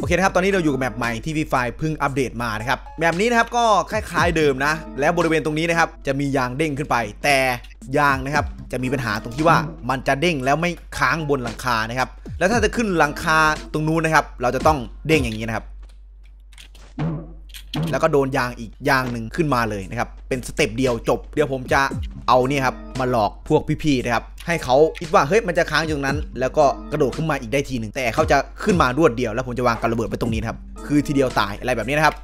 โอเคนะครับตอนนี้เราอยู่กับแมปใหม่ที่พี่ไฟเพิ่งอัปเดตมานะครับแมปนี้นะครับก็คล้ายๆเดิมนะแล้วบริเวณตรงนี้นะครับจะมียางเด้งขึ้นไปแต่ยางนะครับจะมีปัญหาตรงที่ว่ามันจะเด้งแล้วไม่ค้างบนหลังคานะครับแล้วถ้าจะขึ้นหลังคาตรงนู้นนะครับเราจะต้องเด้งอย่างนี้นะครับแล้วก็โดนยางอีกยางหนึ่งขึ้นมาเลยนะครับเป็นสเต็ปเดียวจบเดี๋ยวผมจะเอาเนี่ยครับมาหลอกพวกพี่ๆนะครับให้เขาคิดว่าเฮ้ยมันจะค้างอยู่ตรงนั้นแล้วก็กระโดดขึ้นมาอีกได้ทีหนึ่งแต่เขาจะขึ้นมารวดเดียวแล้วผมจะวางกระเบิดไปตรงนี้นะครับคือทีเดียวตายอะไรแบบนี้นะครับ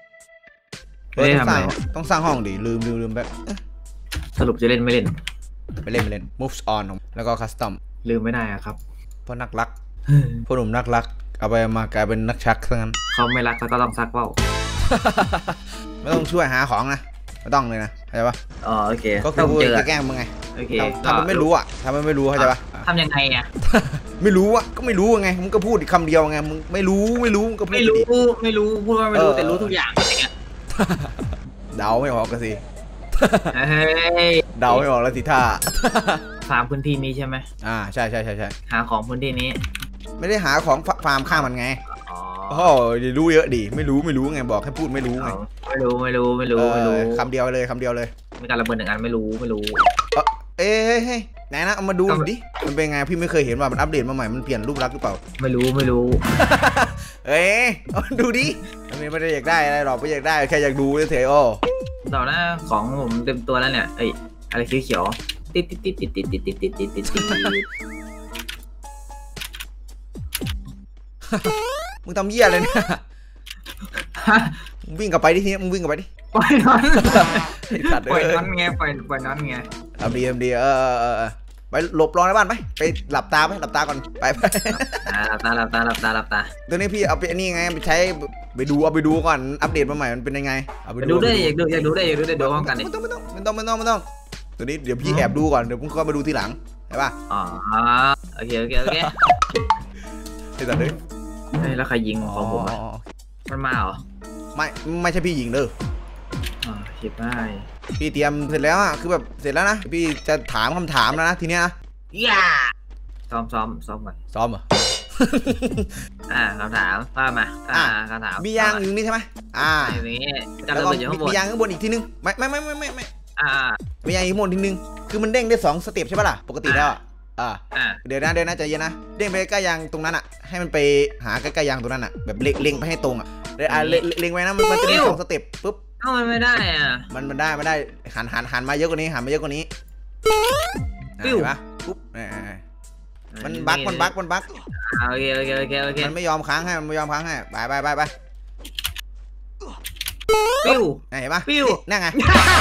ต้องสร้างห้องดิลืมแบบสรุปจะเล่นไม่เล่นไปเล่น moves on แล้วก็ custom ลืมไม่ได้ครับเพราะนักรักพ่อหนุ่มนักรักเอาไปมากลายเป็นนักชักซะงั้นเขาไม่รักก็ต้องซักเปล่าไม่ต้องช่วยหาของนะไม่ต้องเลยนะเข้าใจปะอ๋อโอเคก็คือแกล้งมึงไงโอเคทำมันไม่รู้อ่ะทำมันไม่รู้เข้าใจปะทำยังไงอ่ะไม่รู้อ่ะก็ไม่รู้ไงมึงก็พูดอีกคำเดียวไงมึงไม่รู้มึงก็ไม่รู้พูดว่าไม่รู้แต่รู้ทุกอย่างอะไรเงี้ยเดาไม่ออกกันสิเดาไม่ออกแล้วสิท่าฟาร์มพื้นที่นี้ใช่ไหมใช่หาของพื้นที่นี้ไม่ได้หาของฟาร์มข้างมันไงโอ้ยรู้เยอะดิไม่รู้ไงบอกให้พูดไม่รู้ไงไม่รู้คำเดียวเลยมีการระเบิดหนึ่งอันไม่รู้เอ้ยไหนนะเอามาดูดิมันเป็นไงพี่ไม่เคยเห็นว่ามันอัปเดตมาใหม่มันเปลี่ยนรูปลักษณ์หรือเปล่าไม่รู้เอ้ยเอาดูดิมันไม่ได้อยากได้อะไรหรอกไม่อยากได้แค่อยากดูเฉยๆโอ้ต่อหน้าของผมเต็มตัวแล้วเนี่ยเอ้ยอะไรเขียวติดมึงทำเหี้ยเลยเนี่ยมึงวิ่งกลับไปดิทีนี้มึงวิ่งกลับไปดิปล่อยนอนปล่อยนอนไงทำดีไปหลบรอในบ้านไปหลับตาก่อนไปหลับตาตัวนี้พี่เอาไปนี่ไงไปใช้ไปดูก่อนอัปเดตมาใหม่มันเป็นยังไงเอาไปดูได้อยากดูได้ดูพร้อมกันไม่ต้องตัวนี้เดี๋ยวพี่แอบดูก่อนเดี๋ยวผมก็มาดูทีหลังใช่ป่ะอ๋อโอเคไอ้สัตว์เลยแล้วใครยิงของผมมันมาเหรอไม่ใช่พี่ยิงเด้อชิบหายพี่เตรียมเสร็จแล้วอ่ะคือแบบเสร็จแล้วนะพี่จะถามคำถามแล้วนะทีเนี้ยย่าซ้อมก่อนซ้อมเหรอคำถามว่ามาคำถามมียางอยู่นี่ใช่ไหมอย่างนี้แล้วก็มียางข้างบนอีกทีนึงไม่มียางอีกข้างบนทีนึงคือมันเด้งได้2สเต็ปใช่ปะล่ะปกติแล้วเดี๋ยวนะใจเย็นนะเด้งไปใกล้ยางตรงนั้นอ่ะให้มันไปหาใกล้ยางตรงนั้นอ่ะแบบเล็งไปให้ตรงอ่ะเล็งไว้นะมันจะมี2สเต็ปปุ๊บมันไม่ได้อ่ะมันได้หันมาเยอะกว่านี้ปิ้วปุ๊บมันบั๊กโอเคมันไม่ยอมค้างให้ไปปิ้วเห็นปะปิ้วนั่นไง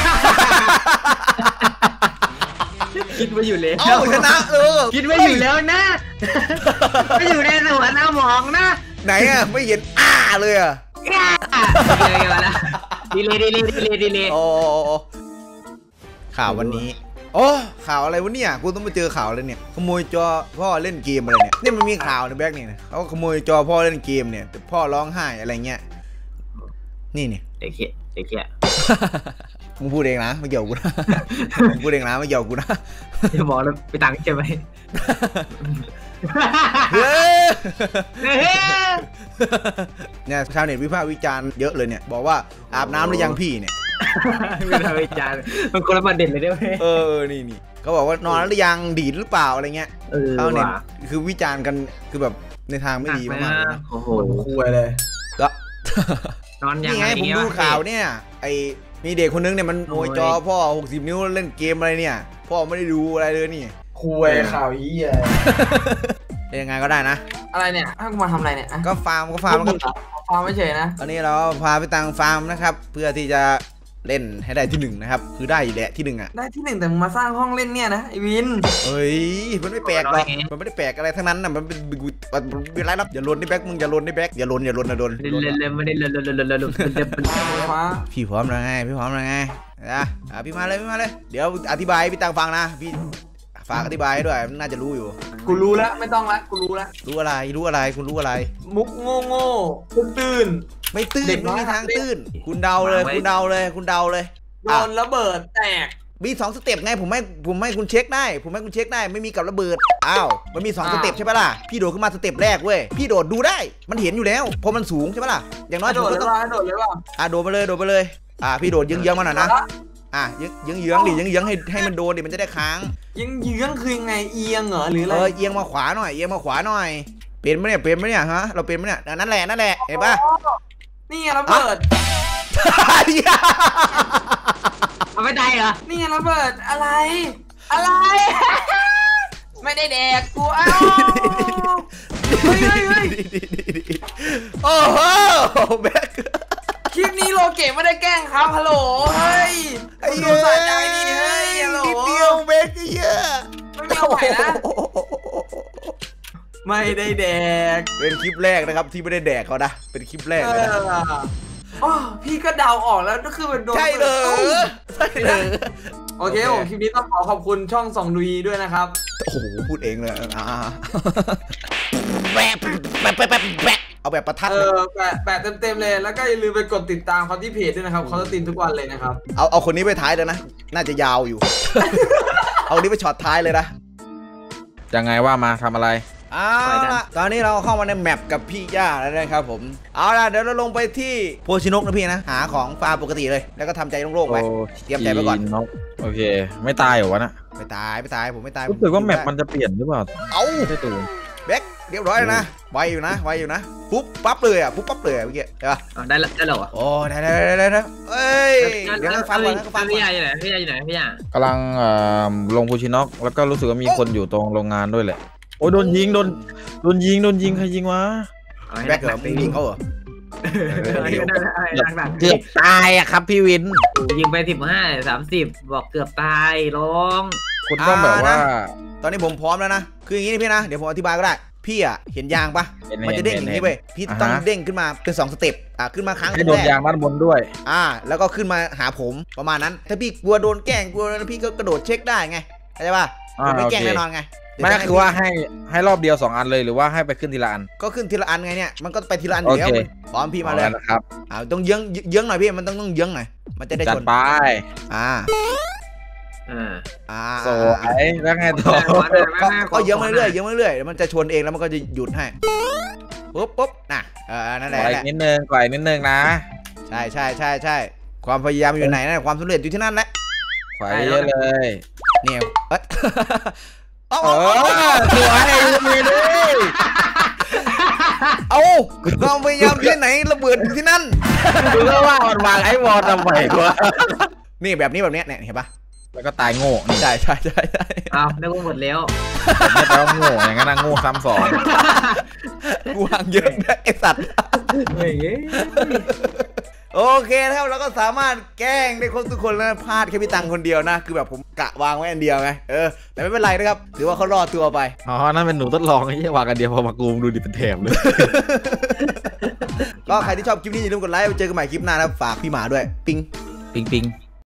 คิดไว้อยู่แล้วชนะคิดไว้อยู่แล้วนะไม่อยู่ในหัวหน้ามองนะไหนอ่ะไม่เห็นเลยอ่ะดีเลยโอ้ข่าววันนี้ข่าวอะไรวะเนี่ยกูต้องไปเจอข่าวอะไรเนี่ยขโมยจอพ่อเล่นเกมอะไรเนี่ยมันมีข่าวในแบ็กนี่นะเขาขโมยจอพ่อเล่นเกมเนี่ยแต่พ่อร้องไห้อะไรเงี้ยนี่เนี่ยเด็กเขี้ยมึงพูดเองนะไม่เกี่ยวกูนะพูดเองนะไม่เกี่ยวกูนะจะบอกแล้วไปตังค์ใช่ไหมเนี่ยชาวเน็ตวิพากษ์วิจารณ์เยอะเลยเนี่ยบอกว่าอาบน้ำหรือยังพี่เนี่ยวิพากษ์วิจารณ์มันคนละประเด็นเลยได้ไหมนี่เขาบอกว่านอนหรือยังดีดหรือเปล่าอะไรเงี้ยชาวเน็ตคือวิจารณ์กันคือแบบในทางไม่ดีมากๆนะโอ้โหคุยเลยก็นอนยังไงผมดูข่าวเนี่ยมีเด็กคนนึงเนี่ยมันโวยจอพ่อ60 นิ้วเล่นเกมอะไรเนี่ยพ่อไม่ได้ดูอะไรเลยนี่คุยข่าวอี้ยังไงก็ได้นะอะไรเนี่ยให้กูมาทำอะไรเนี่ยก็ฟาร์มแล้วก็ฟาร์มไม่เฉยนะตอนนี้เราพาไปตังฟาร์มนะครับเพื่อที่จะเล่นให้ได้ที่1นะครับคือได้อยู่แหละที่1อ่ะได้ที่1แต่มึงมาสร้างห้องเล่นเนี่ยนะไอวินเฮ้ยมันไม่แปลกหรอกมันไม่ได้แปลกอะไรทั้งนั้นนะมันเป็นไรรับอย่าลนในแบ็กมึงอย่าลนในแบ็กอย่าลนไม่ได้ลนพี่พร้อมแล้วไงพี่มาเลยเดี๋ยวอธิบายพี่ตังฟังนะพี่ฝากอธิบายให้ด้วยน่าจะรู้อยู่กูรู้แล้วไม่ต้องละกูรู้แล้วรู้อะไรคุณรู้อะไรมุกโง่ตื่นไม่ตื่นไม่มีทางตื่นคุณเดาเลยโดนระเบิดแตกมี2สเต็ปไงผมให้คุณเช็คได้ไม่มีกับระเบิดอ้าวมันมี2สเต็ปใช่ปะล่ะพี่โดดขึ้นมาสเต็ปแรกเว้ยพี่โดดดูได้มันเห็นอยู่แล้วเพราะมันสูงใช่ปะล่ะอย่างน้อยโดผมดก็เลยต้องว่าโดดเลยว่าโดดไปเลยพี่โดดเยื้องๆมาหน่อยนะเยื้องดิเยื้องให้มันโดนดิมันจะได้ค้างยังคือยังไงเอียงเหรอหรืออะไรเอียงมาขวาหน่อยเป็นไหมเนี่ยฮะเราเป็นไหมเนี่ยนั่นแหละเห็นปะนี่ไงระเบิดเอาไม่ได้เหรอนี่ไงระเบิดอะไร ไม่ได้แดกกูเอ้าเฮ้ยโอ้โหแบ็คคลิปนี้โลเกะไม่ได้แกล้งครับฮัลโหลเฮ้ยดูสะใจดิเฮ้ยฮัลโหลนิดเดียวแบ็คเยอะไม่มีเอาใหม่นะไม่ได้แดกเป็นคลิปแรกนะครับที่ไม่ได้แดกเขานะเป็นคลิปแรกเลยนะอ๋อพี่ก็เดาออกแล้วก็คือมันโดนใช่เลยโอเคผมคลิปนี้ต้องขอบคุณช่องส่องดูด้วยนะครับโอ้โหพูดเองเลยแบบเอาแบบประทัดแปะเต็มเลยแล้วก็อย่าลืมไปกดติดตามเขาที่เพจด้วยนะครับเขาจะติดทุกวันเลยนะครับเอาคนนี้ไปท้ายเลยนะน่าจะยาวอยู่ เอานี้ไปช็อตท้ายเลยนะยังไงว่ามาทำอะไรตอนนี้เราเข้ามาในแมปกับพี่ย่าแล้วนะครับผมเอาล่ะเดี๋ยวเราลงไปที่โพชินกนะพี่นะหาของฟาร์มปกติเลยแล้วก็ทำใจโล่งๆไว้เตรียมใจไปก่อนโอเคไม่ตายเหรอวะนะไม่ตายผมไม่ตายรู้สึกว่าแมปมันจะเปลี่ยนหรือเปล่าไม่ใช่ตัวแบ็คเรียบร้อยนะไวอยู่นะปุ๊บปั๊บเลยเมื่อกี้ใช่ปะได้แล้วเหรอโอ้ได้เอ้ยเดี๋ยวฟังก่อนพี่ยาอยู่ไหนพี่ยากำลังลงพูชิน็อกแล้วก็รู้สึกว่ามีคนอยู่ตรงโรงงานด้วยแหละโอ้โดนยิงใครยิงวะแบ็คเหรอยิงเขาเหรอเกือบตายอะครับพี่วินยิงไป15-30บอกเกือบตายร้องคุณต้องแบบว่าตอนนี้ผมพร้อมแล้วนะคืออย่างนี้พี่นะเดี๋ยวผมอธิบายก็ได้พี่อะเห็นยางปะมันจะเด้งอย่างนี้ไปพี่ต้องเด้งขึ้นมาเป็น2สเต็ปขึ้นมาครั้งแรกให้โดนยางด้านบนด้วยแล้วก็ขึ้นมาหาผมประมาณนั้นถ้าพี่กลัวโดนแกล้งกลัวพี่ก็กระโดดเช็คได้ไงเข้าใจป่ะไม่แกล้งแน่นอนไงไม่คือว่าให้รอบเดียว2อันเลยหรือว่าให้ไปขึ้นทีละอันก็ขึ้นทีละอันไงเนี่ยมันก็ไปทีละอันเดียวพร้อมพี่มาเลยนะครับต้องเยื้องหน่อยพี่มันต้องเยื้องหน่อยมันจะได้ชนไปสวยแล้วไงต่อก็เยื้องมาเรื่อยมันจะชนเองแล้วมันก็จะหยุดให้ปุ๊บน่ะนั่นแหละนิดนึงนะใช่ความพยายามอยู่ไหนนะความสำเร็จอยู่ที่นั่นแหละไปเยอะเลยเนี่ยสวยเลยความพยายามที่ไหนระเบิดที่นั่นดูแล้วว่ามันวางไอ้วอลทำไมวะนี่แบบนี้เนี่ยเห็นปะแล้วก็ตายโง่ใช่อ้าวได้หมดแล้วไม่ต้องโง่อย่างนั้นโง่ซ้ำสองกูวางเยอะไอ้สัตว์โอเคครับเราก็สามารถแกล้งได้ครบทุกคนแล้วพลาดแค่พี่ตังคนเดียวนะคือแบบผมกะวางไว้อันเดียวไงแต่ไม่เป็นไรนะครับถือว่าเขารอดตัวไปนั่นเป็นหนูทดลองไอ้ที่วางกันเดียวพอมากูมดูดิเป็นแถบเลยก็ใครที่ชอบคลิปนี้อย่าลืมกดไลค์ไปเจอกันใหม่คลิปหน้านะฝากพี่หมาด้วยปิ๊ง